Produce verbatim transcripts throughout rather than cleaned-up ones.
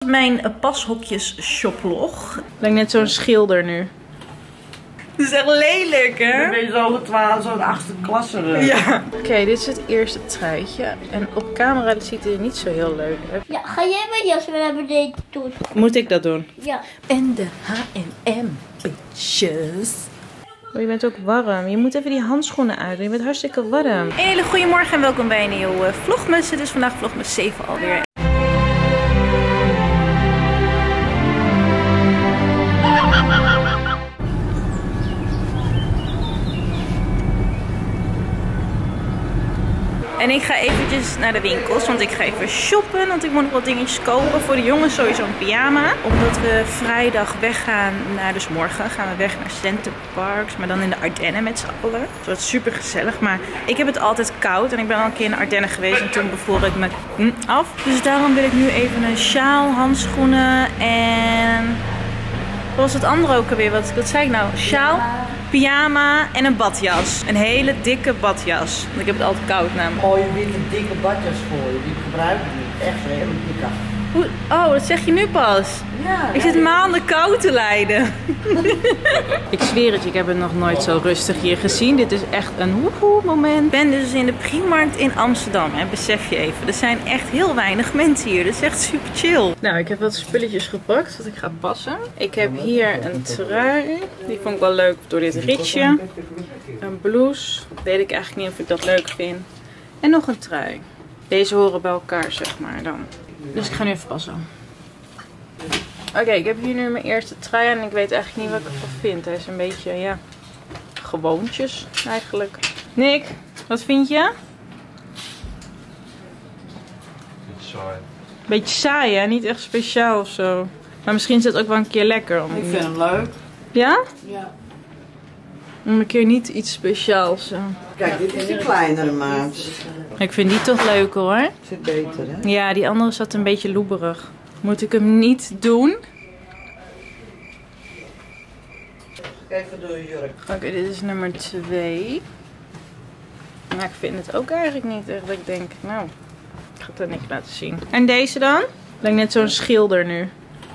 mijn pashokjes shoplog. Lijkt net zo'n schilder nu. Het is echt lelijk, hè? Dan ben je zo twaalf, zo'n achtste klasse. Ja. Oké, okay, dit is het eerste truitje. En op camera ziet het er niet zo heel leuk uit. Ja, ga jij mijn jas weer naar beneden doen? Moet ik dat doen? Ja. En de H en M bitches. Oh, je bent ook warm. Je moet even die handschoenen uit. Je bent hartstikke warm. Een hele goede morgen en welkom bij een nieuwe vlogmas. Het is vandaag vlogmas zeven alweer. En ik ga eventjes naar de winkels, want ik ga even shoppen. Want ik moet nog wat dingetjes kopen. Voor de jongens sowieso een pyjama. Omdat we vrijdag weggaan naar, dus morgen gaan we weg naar Centerparks. Maar dan in de Ardennen met z'n allen. Het wordt super gezellig. Maar ik heb het altijd koud. En ik ben al een keer in de Ardennen geweest. En toen bevroor ik me af. Dus daarom wil ik nu even een sjaal, handschoenen en... Wat was het andere ook alweer? Wat, wat zei ik nou? Sjaal, pyjama en een badjas. Een hele dikke badjas. Want ik heb het altijd koud namelijk. Oh, je witte dikke badjas voor je. Die gebruik ik niet. Echt zo'n hele dikke. Hoe, oh, dat zeg je nu pas. Ja. Ik zit maanden koud te lijden. Ik zweer het, ik heb het nog nooit zo rustig hier gezien. Dit is echt een woehoe moment. Ik ben dus in de Primarkt in Amsterdam. Hè. Besef je even. Er zijn echt heel weinig mensen hier. Dat is echt super chill. Nou, ik heb wat spulletjes gepakt dat ik ga passen. Ik heb hier een trui. Die vond ik wel leuk door dit ritje. Een blouse. Weet ik eigenlijk niet of ik dat leuk vind. En nog een trui. Deze horen bij elkaar, zeg maar dan. Dus ik ga nu even passen. Oké, okay, ik heb hier nu mijn eerste trui en ik weet eigenlijk niet wat ik ervan vind. Hij is een beetje, ja, gewoontjes eigenlijk. Nick, wat vind je? Beetje saai. Beetje saai, hè? Niet echt speciaal of zo. Maar misschien is het ook wel een keer lekker. Om... Ik vind hem leuk. Ja? Ja. Om een keer niet iets speciaals. Zo. Kijk, dit is de kleinere maat. Ik vind die toch leuk hoor. Zit beter, hè? Ja, die andere zat een beetje loeberig. Moet ik hem niet doen? Even door je jurk. Oké, okay, dit is nummer twee. Maar ik vind het ook eigenlijk niet echt dat ik denk, nou, ik ga het aan Nick laten zien. En deze dan? Lijkt net zo'n schilder nu.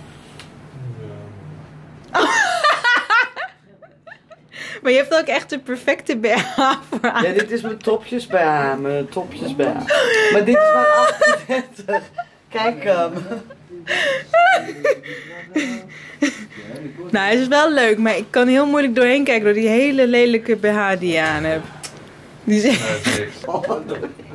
Maar je hebt ook echt de perfecte B H voor aan. Ja, dit is mijn topjes B H, mijn topjes B H. Maar dit is maar achtendertig. Kijk hem. Nou, het is wel leuk, maar ik kan heel moeilijk doorheen kijken door die hele lelijke B H die je aan hebt. Die is... Nee, dat is niks. Oh, dat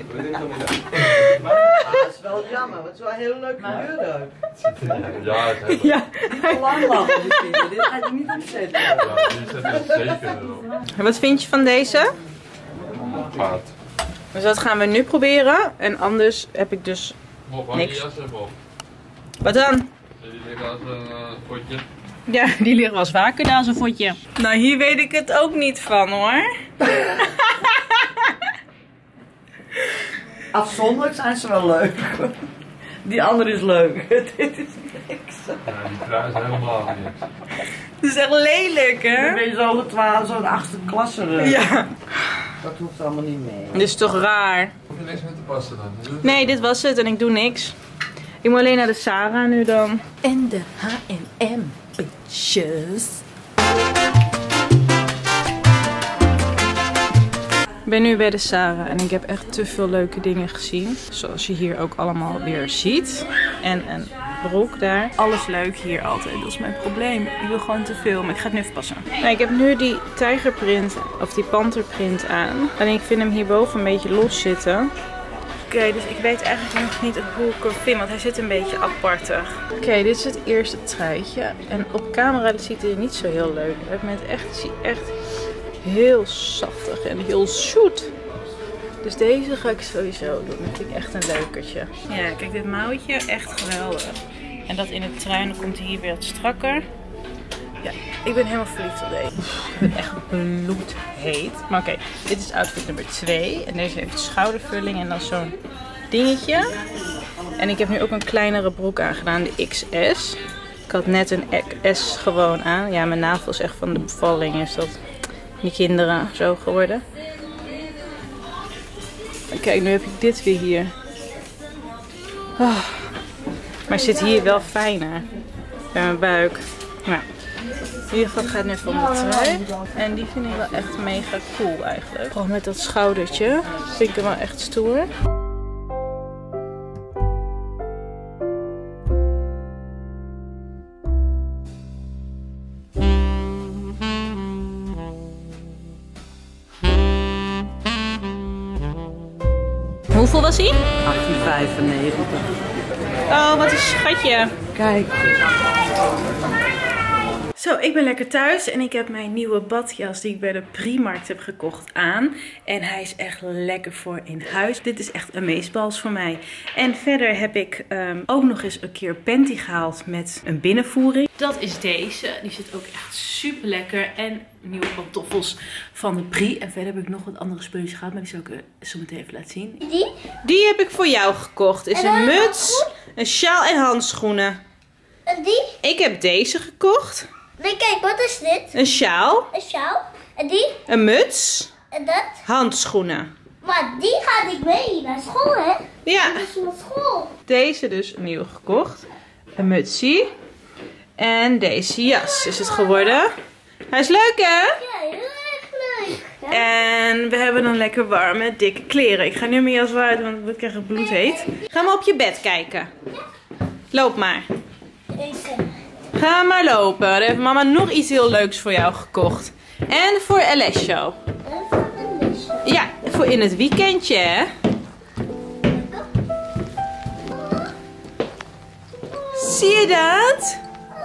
is wel jammer, want het is wel een hele leuke jurk. Ja, het heeft Ja. Lang lang misschien, dit ga je niet opzetten. ja, die zet er zeker erop. En wat vind je van deze? Paard. Dus dat gaan we nu proberen. En anders heb ik dus Bob, hang niks. je jas even op. Wat dan? Die liggen als een uh, potje. Ja, die liggen wel eens vaker daar zo'n voetje. Nou, hier weet ik het ook niet van hoor. Afzonderlijk zijn ze wel leuk. Die andere is leuk. Dit is niks. Ja, die trui is helemaal niks. Het is echt lelijk, Dan hè? ben je zo twaalf, zo'n achtste klasse. Ja. Dat hoeft allemaal niet mee. Dit is toch raar? Hoef je niks mee te passen dan? Nee, dit was het en ik doe niks. Ik moet alleen naar de Sarah nu dan. En de H en M bitches. Ik ben nu bij de Sarah en ik heb echt te veel leuke dingen gezien. Zoals je hier ook allemaal weer ziet. En een broek daar. Alles leuk hier altijd, dat is mijn probleem. Ik wil gewoon te veel, maar ik ga het nu even passen. Nou, ik heb nu die tijgerprint of die panterprint aan. En ik vind hem hierboven een beetje los zitten. Oké, okay, dus ik weet eigenlijk nog niet hoe ik hem vind, want hij zit een beetje apartig. Oké, okay, dit is het eerste truitje. En op camera ziet het er niet zo heel leuk uit. Maar het echt, zie echt heel saftig en heel zoet. Dus deze ga ik sowieso doen. Dat vind ik echt een leukertje. Ja, kijk dit mouwtje, echt geweldig. En dat in het trui, dan komt hij hier weer wat strakker. Ja, ik ben helemaal verliefd op deze. Ik ben echt bloedheet. Maar oké, okay, dit is outfit nummer twee. En deze heeft schoudervulling en dan zo'n dingetje. En ik heb nu ook een kleinere broek aangedaan, de X S. Ik had net een S gewoon aan. Ja, mijn navel is echt van de bevalling. Is dat die kinderen zo geworden. En kijk, nu heb ik dit weer hier. Oh. Maar zit hier wel fijner. Bij mijn buik. Nou, in ieder geval gaat het net van de trui. En die vind ik wel echt mega cool eigenlijk. Gewoon met dat schoudertje. Vind ik hem wel echt stoer. Hoeveel was hij? achttien vijfennegentig. Oh, wat een schatje. Kijk. Zo, ik ben lekker thuis en ik heb mijn nieuwe badjas die ik bij de Primarkt heb gekocht aan. En hij is echt lekker voor in huis. Dit is echt amazeballs voor mij. En verder heb ik um, ook nog eens een keer panty gehaald met een binnenvoering. Dat is deze. Die zit ook echt super lekker. En nieuwe pantoffels van de Pri. En verder heb ik nog wat andere spulletjes gehad, maar die zal ik uh, zo meteen even laten zien. Die? Die heb ik voor jou gekocht. Is een muts, een sjaal en handschoenen. En die? Ik heb deze gekocht. Nee, kijk, wat is dit? Een sjaal, Een sjaal. En die? een muts, En dat? handschoenen. Maar die gaat niet mee naar school, hè? Ja, Dat is naar school. deze dus nieuw gekocht. Een mutsie. En deze jas is het geworden. Hij is leuk, hè? Ja, heel erg leuk. Ja. En we hebben dan lekker warme, dikke kleren. Ik ga nu mijn jas uit, want ik krijg het bloed heet. Ga maar op je bed kijken. Loop maar. Ik, Ga maar lopen. Dan heeft mama nog iets heel leuks voor jou gekocht. En voor Alessio. Ja, voor in het weekendje, hè? Zie je dat?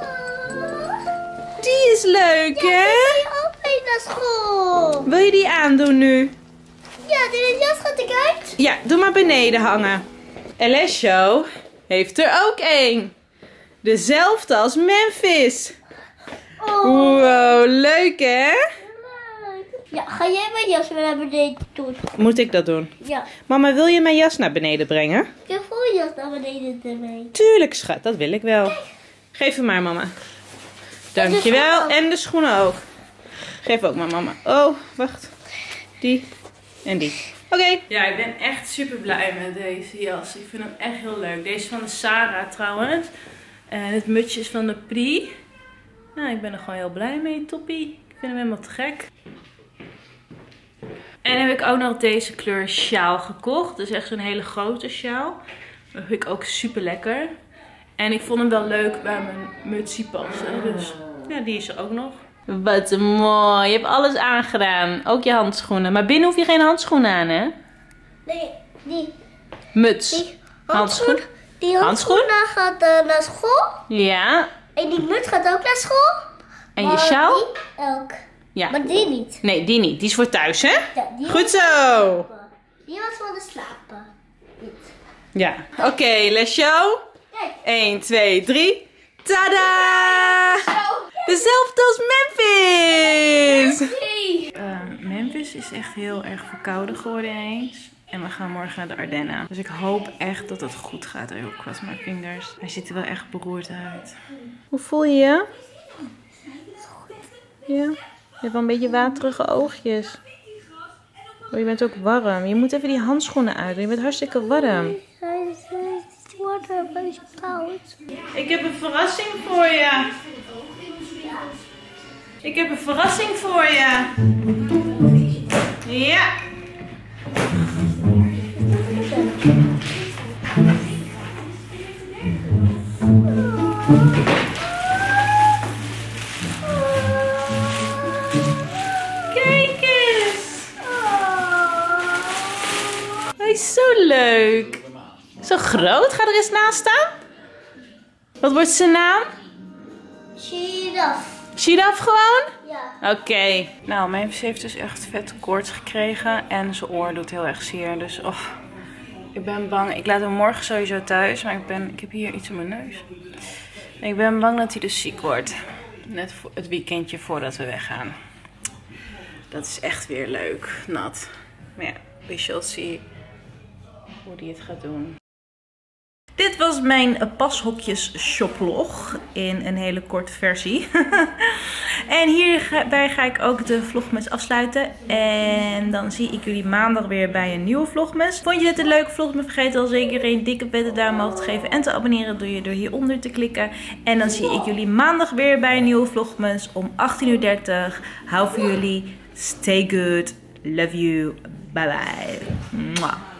Die is leuk, hè? ook mee naar school. Wil je die aandoen nu? Ja, deze jas gaat ik uit. Ja, doe maar beneden hangen. Alessio heeft er ook één. Dezelfde als Memphis. Oh, Wow, leuk, hè? leuk. Ja, ga jij mijn jas weer naar beneden doen? Moet ik dat doen? Ja. Mama, wil je mijn jas naar beneden brengen? Ik heb voor je jas naar beneden ermee. Tuurlijk, schat. Dat wil ik wel. Geef hem maar, mama. Dankjewel. En de schoenen ook. Geef ook maar, mama. Oh, wacht. Die en die. Oké. Okay. Ja, ik ben echt super blij met deze jas. Ik vind hem echt heel leuk. Deze is van de Sarah trouwens. En het mutsje is van de Pri. Nou, ik ben er gewoon heel blij mee, toppie. Ik vind hem helemaal te gek. En heb ik ook nog deze kleur sjaal gekocht. Dus echt zo'n hele grote sjaal. Dat vind ik ook super lekker. En ik vond hem wel leuk bij mijn mutsie passen. Dus ja, die is er ook nog. Wat mooi. Je hebt alles aangedaan. Ook je handschoenen. Maar binnen hoef je geen handschoenen aan, hè? Nee, die. Muts. Die handschoen. handschoen. Die handschoen gaat uh, naar school. Ja. En die muts gaat ook naar school. En je Maar sjaal? Die ook. Ja. Maar die niet. Nee, die niet. Die is voor thuis, hè? Ja, die Goed was zo. voor slapen. Die was voor de slapen. Niet. Ja. Oké, okay, Lesjo. Kijk. één, twee, drie. Tada! Dezelfde als Memphis! Hey. Uh, Memphis is echt heel erg verkouden geworden ineens. En we gaan morgen naar de Ardennen. Dus ik hoop echt dat het goed gaat. Oh, ik cross my fingers. Hij ziet er wel echt beroerd uit. Hoe voel je je? Ja? Je hebt wel een beetje waterige oogjes. Oh, je bent ook warm. Je moet even die handschoenen uit doen. Je bent hartstikke warm. Het wordt een beetje koud. Ik heb een verrassing voor je. Ik heb een verrassing voor je. Ja. Kijk eens. Hij is zo leuk. Zo groot. Ga er eens naast staan. Wat wordt zijn naam? Giraf. Giraf gewoon? Ja. Oké. Okay. Nou, Memphis heeft dus echt vet koorts gekregen. En zijn oor doet heel erg zeer. Dus oh, ik ben bang. Ik laat hem morgen sowieso thuis. Maar ik, ben, ik heb hier iets op mijn neus. Ik ben bang dat hij dus ziek wordt. Net voor het weekendje voordat we weggaan. Dat is echt weer leuk. Nat. Maar ja, we shall see hoe hij het gaat doen. Dit dit was mijn pashokjes shoplog in een hele korte versie. En hierbij ga ik ook de vlogmas afsluiten. En dan zie ik jullie maandag weer bij een nieuwe vlogmas. Vond je dit een leuke vlogmas? Vergeet dan zeker een dikke vette duim omhoog te geven en te abonneren door je door hieronder te klikken. En dan zie ik jullie maandag weer bij een nieuwe vlogmas om achttien uur dertig. Hou voor jullie. Stay good. Love you. Bye bye. Mwah.